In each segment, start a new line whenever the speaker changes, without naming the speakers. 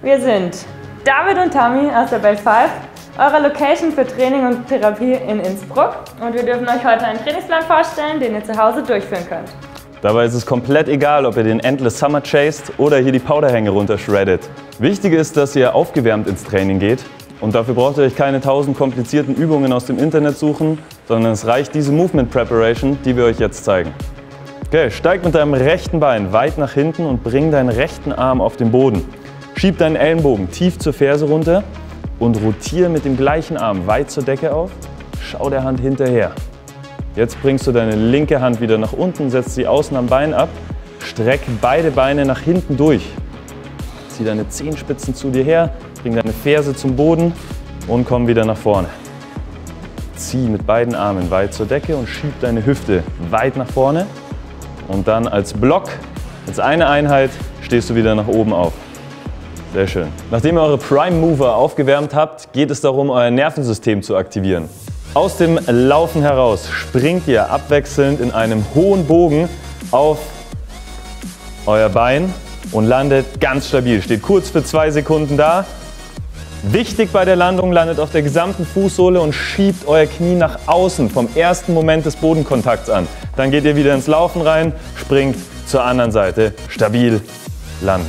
Wir sind David und Tammy aus der Belt 5, eurer Location für Training und Therapie in Innsbruck. Und wir dürfen euch heute einen Trainingsplan vorstellen, den ihr zu Hause durchführen könnt.
Dabei ist es komplett egal, ob ihr den Endless Summer chased oder hier die Powderhänge runtershreddet. Wichtig ist, dass ihr aufgewärmt ins Training geht. Und dafür braucht ihr euch keine 1000 komplizierten Übungen aus dem Internet suchen, sondern es reicht diese Movement Preparation, die wir euch jetzt zeigen. Okay, steig mit deinem rechten Bein weit nach hinten und bring deinen rechten Arm auf den Boden. Schieb deinen Ellenbogen tief zur Ferse runter und rotiere mit dem gleichen Arm weit zur Decke auf. Schau der Hand hinterher. Jetzt bringst du deine linke Hand wieder nach unten, setzt sie außen am Bein ab, streck beide Beine nach hinten durch. Zieh deine Zehenspitzen zu dir her, bring deine Ferse zum Boden und komm wieder nach vorne. Zieh mit beiden Armen weit zur Decke und schieb deine Hüfte weit nach vorne. Und dann als Block, als eine Einheit, stehst du wieder nach oben auf. Sehr schön. Nachdem ihr eure Prime Mover aufgewärmt habt, geht es darum, euer Nervensystem zu aktivieren. Aus dem Laufen heraus springt ihr abwechselnd in einem hohen Bogen auf euer Bein und landet ganz stabil. Steht kurz für 2 Sekunden da. Wichtig bei der Landung, landet auf der gesamten Fußsohle und schiebt euer Knie nach außen vom ersten Moment des Bodenkontakts an. Dann geht ihr wieder ins Laufen rein, springt zur anderen Seite, stabil landen.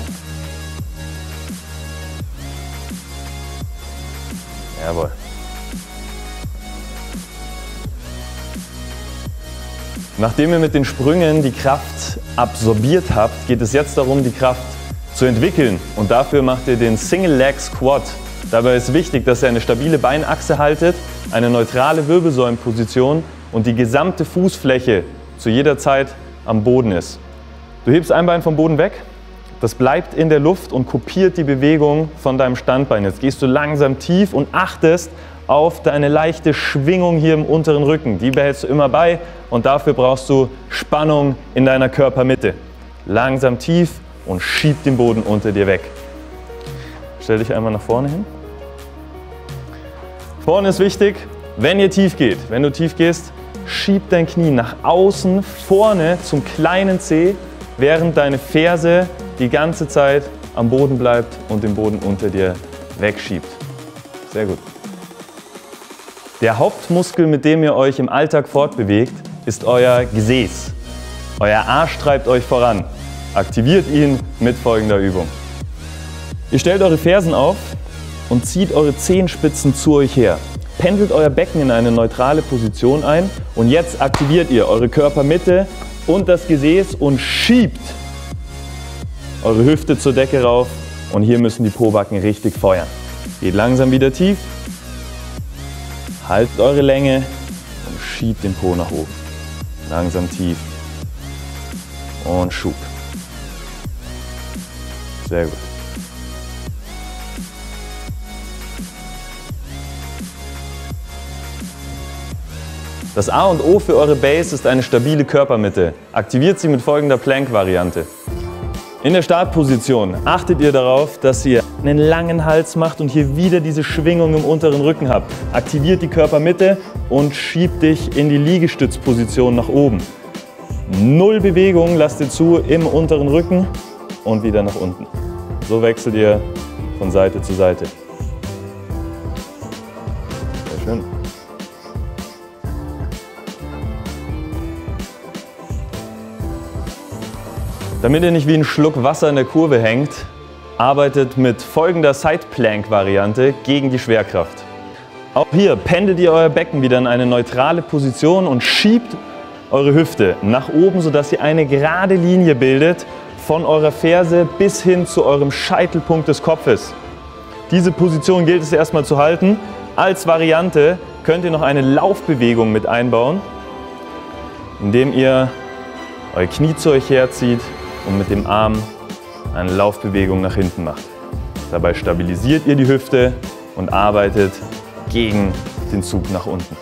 Jawohl. Nachdem ihr mit den Sprüngen die Kraft absorbiert habt, geht es jetzt darum, die Kraft zu entwickeln. Und dafür macht ihr den Single Leg Squat. Dabei ist wichtig, dass ihr eine stabile Beinachse haltet, eine neutrale Wirbelsäulenposition und die gesamte Fußfläche zu jeder Zeit am Boden ist. Du hebst ein Bein vom Boden weg, das bleibt in der Luft und kopiert die Bewegung von deinem Standbein. Jetzt gehst du langsam tief und achtest auf deine leichte Schwingung hier im unteren Rücken. Die behältst du immer bei und dafür brauchst du Spannung in deiner Körpermitte. Langsam tief und schieb den Boden unter dir weg. Stell dich einmal nach vorne hin. Vorne ist wichtig, wenn ihr tief geht, wenn du tief gehst, schieb dein Knie nach außen, vorne zum kleinen Zeh, während deine Ferse die ganze Zeit am Boden bleibt und den Boden unter dir wegschiebt. Sehr gut. Der Hauptmuskel, mit dem ihr euch im Alltag fortbewegt, ist euer Gesäß. Euer Arsch treibt euch voran. Aktiviert ihn mit folgender Übung. Ihr stellt eure Fersen auf und zieht eure Zehenspitzen zu euch her. Pendelt euer Becken in eine neutrale Position ein und jetzt aktiviert ihr eure Körpermitte und das Gesäß und schiebt eure Hüfte zur Decke rauf und hier müssen die Pobacken richtig feuern. Geht langsam wieder tief, haltet eure Länge und schiebt den Po nach oben. Langsam tief und Schub. Sehr gut. Das A und O für eure Base ist eine stabile Körpermitte. Aktiviert sie mit folgender Plank-Variante. In der Startposition achtet ihr darauf, dass ihr einen langen Hals macht und hier wieder diese Schwingung im unteren Rücken habt. Aktiviert die Körpermitte und schiebt dich in die Liegestützposition nach oben. 0 Bewegung lasst ihr zu im unteren Rücken und wieder nach unten. So wechselt ihr von Seite zu Seite. Sehr schön. Damit ihr nicht wie ein Schluck Wasser in der Kurve hängt, arbeitet mit folgender Side-Plank-Variante gegen die Schwerkraft. Auch hier pendelt ihr euer Becken wieder in eine neutrale Position und schiebt eure Hüfte nach oben, sodass ihr eine gerade Linie bildet von eurer Ferse bis hin zu eurem Scheitelpunkt des Kopfes. Diese Position gilt es erstmal zu halten. Als Variante könnt ihr noch eine Laufbewegung mit einbauen, indem ihr euer Knie zu euch herzieht und mit dem Arm eine Laufbewegung nach hinten macht. Dabei stabilisiert ihr die Hüfte und arbeitet gegen den Zug nach unten.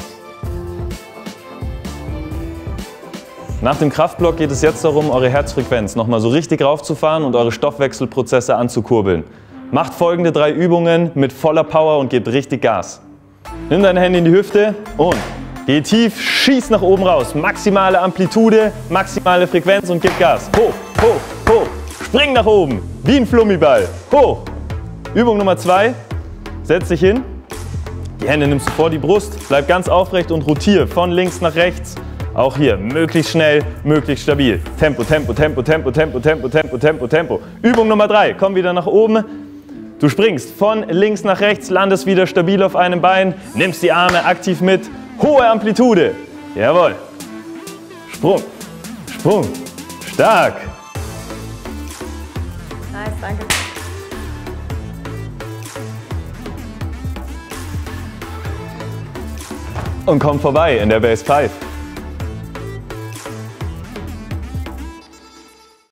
Nach dem Kraftblock geht es jetzt darum, eure Herzfrequenz nochmal so richtig raufzufahren und eure Stoffwechselprozesse anzukurbeln. Macht folgende 3 Übungen mit voller Power und gebt richtig Gas. Nimm deine Hände in die Hüfte und geh tief, schieß nach oben raus. Maximale Amplitude, maximale Frequenz und gib Gas. Hoch, hoch, hoch. Spring nach oben, wie ein Flummiball. Hoch, Übung Nummer 2, setz dich hin, die Hände nimmst du vor die Brust, bleib ganz aufrecht und rotiere von links nach rechts. Auch hier möglichst schnell, möglichst stabil. Tempo, Tempo, Tempo, Tempo, Tempo, Tempo, Tempo, Tempo, Tempo. Übung Nummer 3, komm wieder nach oben. Du springst von links nach rechts, landest wieder stabil auf einem Bein, nimmst die Arme aktiv mit. Hohe Amplitude. Jawohl. Sprung, Sprung, stark.
Nice, danke.
Und komm vorbei in der Base 5.